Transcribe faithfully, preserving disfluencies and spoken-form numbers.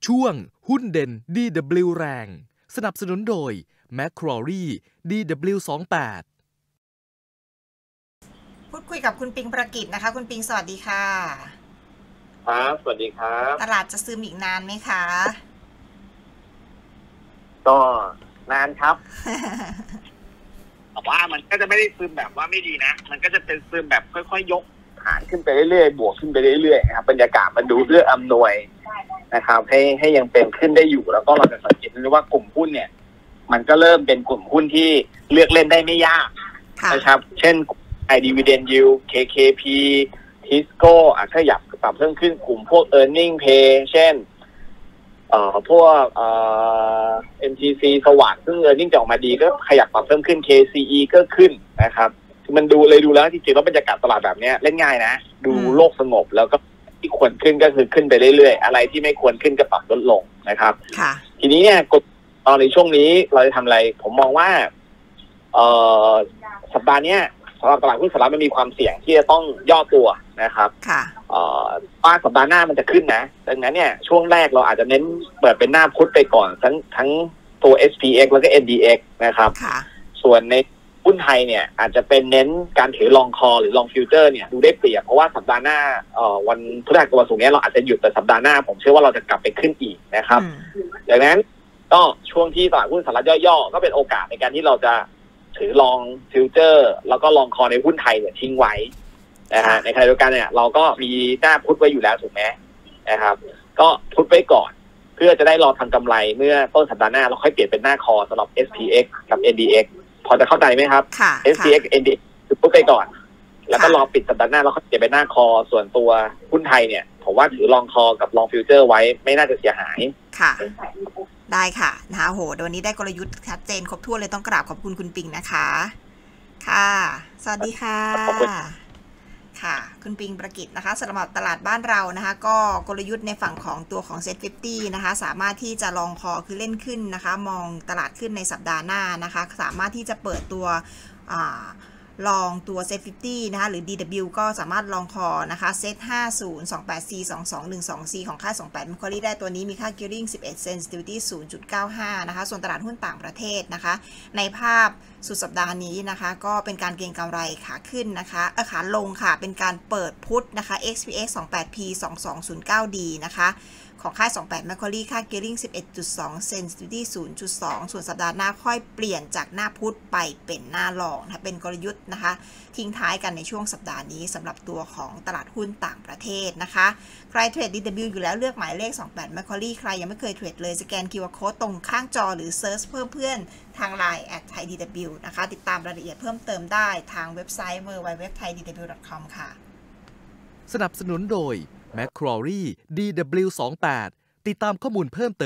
ช่วงหุ้นเด่น ดี ดับเบิลยู แรงสนับสนุนโดย Macquarie ดี ดับเบิลยู สองแปดพูดคุยกับคุณปิงประกิตนะคะคุณปิงสวัสดีค่ะครับสวัสดีครับตลาดจะซึมอีกนานไหมคะก็นานครับ แต่ว่ามันก็จะไม่ได้ซึมแบบว่าไม่ดีนะมันก็จะเป็นซึมแบบค่อยๆยกฐานขึ้นไปเรื่อยๆบวกขึ้นไปเรื่อยๆครับบรรยากาศมันดูเอื้ออำนวยนะครับให้ให้ยังเป็นขึ้นได้อยู่แล้วก็เราจะสังเกตได้ว่ากลุ่มหุ้นเนี่ยมันก็เริ่มเป็นกลุ่มหุ้นที่เลือกเล่นได้ไม่ยากนะครับเช่นไอ Dividend Yield เค เค พี Tisco อ่ะขยับปรับเพิ่มขึ้นกลุ่มพวก Earning Pay เช่นเอ่อพวกเอ่อ เอ็ม ที ซี สวัสดิ์ซึ่ง Earning จะออกมาดีก็ขยับปรับเพิ่มขึ้น เค ซี อี ก็ขึ้นนะครับมันดูเลยดูแล้วจริงๆแล้วบรรยากาศตลาดแบบนี้เล่นง่ายนะดูโลกสงบแล้วก็ที่ควรขึ้นก็คือขึ้นไปเรื่อยๆอะไรที่ไม่ควรขึ้นก็ปรับลดลงนะครับทีนี้เนี่ยกดตอนในช่วงนี้เราจะทำอะไรผมมองว่าเอ่อสัปดาห์นี้สำหรับตลาดหุ้นสหรัฐมันมีความเสี่ยงที่จะต้องย่อตัวนะครับเอ่อว่าสัปดาห์หน้ามันจะขึ้นนะดังนั้นเนี่ยช่วงแรกเราอาจจะเน้นเปิดเป็นหน้าพุธไปก่อนทั้งทั้งตัว เอส พี เอ็กซ์ แล้วก็ เอ็น ดี เอ็กซ์ นะครับส่วนในหุ้นไทยเนี่ยอาจจะเป็นเน้นการถือลองคอหรือลองฟิวเจอร์เนี่ยดูได้เปรียบเพราะว่าสัปดาห์หน้าเอ่อวันพฤหัสกับวันศุกร์นี้เราอาจจะหยุดแต่สัปดาห์หน้าผมเชื่อว่าเราจะกลับไปขึ้นอีกนะครับดังนั้นก็ช่วงที่ตลาดหุ้นสหรัฐย่อๆก็เป็นโอกาสในการที่เราจะถือลองฟิวเจอร์แล้วก็ลองคอในหุ้นไทยเนี่ยทิ้งไว้นะฮะในขณะเดียวกันเนี่ยเราก็มีหน้าพุทไว้อยู่แล้วถูกไหมนะครับก็พุทไว้ก่อนเพื่อจะได้รอทำกำไรเมื่อต้นสัปดาห์หน้าเราค่อยเปลี่ยนเป็นหน้าคอสำหรับ เอส พี เอ็กซ์ กับ เอ็น ดี เอ็กซ์ พอจะเข้าใจไหมครับ เอส พี เอ็กซ์ เอ็น ดี เอ็กซ์ คือพุทไปก่อนแล้วก็รอปิดสัปดาห์หน้าเราค่อยเปลี่ยนเป็นหน้าคอส่วนตัวหุ้นไทยเนี่ยผมว่าถือลองคอกับลองฟิวเจอร์ไว้ไม่น่าจะเสียหายค่ะได้ค่ะนะคะโหวันนี้ได้กลยุทธ์ชัดเจนครบถ้วนเลยต้องกราบขอบคุณคุณปิงนะคะค่ะสวัสดีค่ะค่ะคุณปิงประกิตนะคะสำหรับตลาดบ้านเรานะคะก็กลยุทธ์ในฝั่งของตัวของ เซ็ต ห้าสิบ นะคะสามารถที่จะลองคอคือเล่นขึ้นนะคะมองตลาดขึ้นในสัปดาห์หน้านะคะสามารถที่จะเปิดตัวลองตัว เซ็ต ห้าสิบ นะคะหรือ ดี ดับเบิลยู ก็สามารถลองคอนะคะเซ็ตห้าสิบ สองแปด สี่ สอง สอง หนึ่ง สอง สี่ของค่ายสองแปด Macquarie ได้ตัวนี้มีค่า Gearing สิบเอ็ด Sensitivity ศูนย์จุดเก้าห้า นะคะส่วนตลาดหุ้นต่างประเทศนะคะในภาพสุดสัปดาห์นี้นะคะก็เป็นการเก็งกำไรขาขึ้นนะคะเออขาลงค่ะเป็นการเปิดพุทนะคะ เอ็กซ์ พี เอ็กซ์ สองแปด พี สองสองศูนย์เก้า ดี นะคะของค่ายสองแปด Macquarie ค่า Gearing สิบเอ็ดจุดสอง Sensitivity ศูนย์จุดสอง ส่วนสัปดาห์หน้าค่อยเปลี่ยนจากหน้าพุธไปเป็นหน้ารองนะคะเป็นกลยุทธ์นะคะทิ้งท้ายกันในช่วงสัปดาห์นี้สำหรับตัวของตลาดหุ้นต่างประเทศนะคะใครเทรด ดี ดับเบิลยู อยู่แล้วเลือกหมายเลขสองแปด Macquarie ใครยังไม่เคยเทรดเลยสแกน คิว อาร์ Code ตรงข้างจอหรือเซิร์ชเพิ่มเพื่อนทาง ไลน์ แอท ไทย ดี ดับเบิลยู นะคะติดตามรายละเอียดเพิ่มเติมได้ทางเว็บไซต์ ดับเบิลยู ดับเบิลยู ดับเบิลยู ดอท ไทย ดี ดับเบิลยู ดอท คอม ค่ะสนับสนุนโดย Macquarie ดี ดับเบิลยู สองแปด ติดตามข้อมูลเพิ่มเติม